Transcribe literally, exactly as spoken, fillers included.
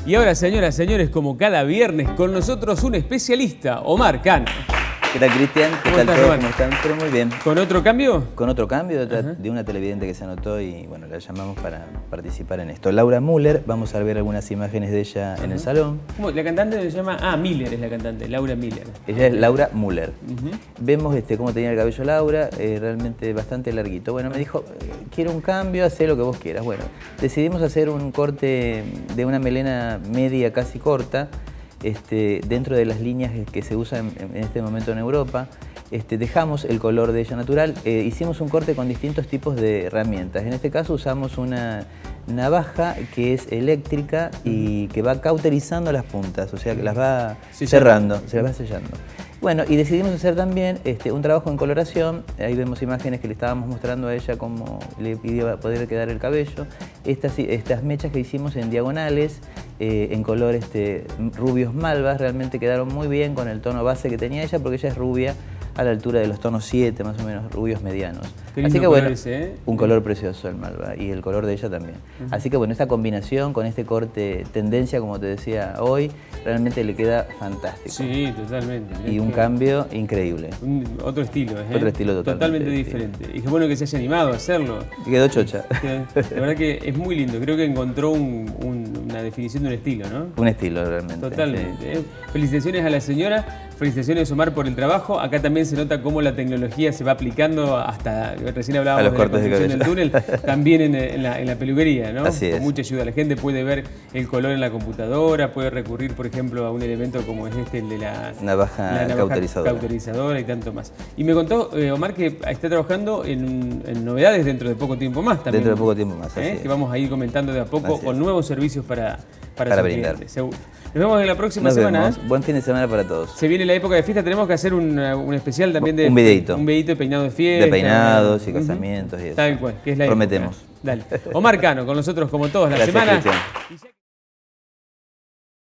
Y ahora, señoras, señores, como cada viernes, con nosotros un especialista, Omar Cano. ¿Qué tal, Cristian? ¿Qué tal todos? ¿Cómo están? Pero muy bien. ¿Con otro cambio? Con otro cambio de, de una televidente que se anotó y bueno, la llamamos para participar en esto. Laura Müller, vamos a ver algunas imágenes de ella en el salón. ¿Cómo? La cantante se llama... Ah, Miller es la cantante, Laura Miller. Ella es Laura Müller. Uh-huh. Vemos este, cómo tenía el cabello Laura, eh, realmente bastante larguito. Bueno, me dijo, quiero un cambio, haz lo que vos quieras. Bueno, decidimos hacer un corte de una melena media casi corta, Este, dentro de las líneas que se usan en, en este momento en Europa. Este, dejamos el color de ella natural, eh, hicimos un corte con distintos tipos de herramientas. En este caso usamos una navaja que es eléctrica y que va cauterizando las puntas, o sea que las va sí, cerrando, se las va sellando. Bueno, y decidimos hacer también este, un trabajo en coloración. Ahí vemos imágenes que le estábamos mostrando a ella cómo le pidió poder quedar el cabello. Estas, estas mechas que hicimos en diagonales, eh, en color este, rubios malvas, realmente quedaron muy bien con el tono base que tenía ella, porque ella es rubia a la altura de los tonos siete, más o menos, rubios medianos. Así que bueno, ese, ¿eh? Un color precioso el malva y el color de ella también. Uh-huh. Así que bueno, esta combinación con este corte tendencia, como te decía hoy, realmente le queda fantástico. Sí, totalmente. Y un cambio increíble. Un, otro estilo, ¿eh? Otro estilo totalmente, totalmente diferente. Y qué bueno que se haya animado a hacerlo. Y quedó chocha. La verdad que es muy lindo. Creo que encontró un, un, una definición de un estilo, ¿no? Un estilo, realmente. Totalmente. Sí. ¿eh? Felicitaciones a la señora. Felicitaciones, Omar, por el trabajo. Acá también se nota cómo la tecnología se va aplicando hasta, recién hablábamos de la construcción del túnel, también en, en, la, en la peluquería, ¿no? Así es. Con mucha ayuda. La gente puede ver el color en la computadora, puede recurrir, por ejemplo, a un elemento como es este, el de la navaja, la navaja cauterizadora. cauterizadora y tanto más. Y me contó, eh, Omar, que está trabajando en, en novedades dentro de poco tiempo más también. Dentro de poco tiempo más, así ¿eh? es. Que vamos a ir comentando de a poco así con es. nuevos servicios para, para, para brindar. Clientes, seguro. Nos vemos en la próxima Nos semana. Vemos. ¿eh? Buen fin de semana para todos. Se viene la época de fiesta, tenemos que hacer un, un especial también de... Un videíto. Un videíto de peinado de fiesta. De peinados y casamientos uh-huh. y eso. Tal cual, que es la Prometemos. época. Dale. Omar Cano, con nosotros como todas las Gracias, semanas. Cristian.